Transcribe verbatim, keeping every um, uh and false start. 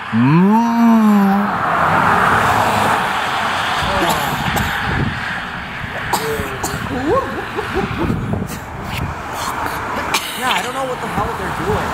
Mm. Yeah, I don't know what the hell they're doing.